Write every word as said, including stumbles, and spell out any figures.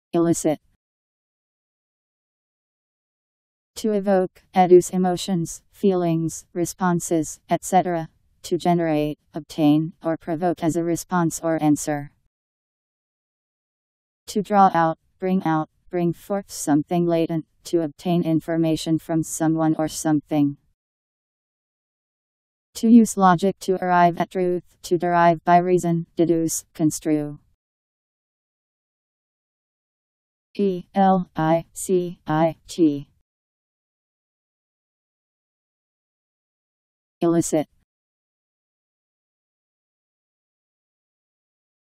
Elicit. To evoke, educe emotions, feelings, responses, et cetera. To generate, obtain, or provoke as a response or answer. To draw out, bring out, bring forth something latent, to obtain information from someone or something. To use logic to arrive at truth, to derive by reason, deduce, construe. E L I C I T. Elicit.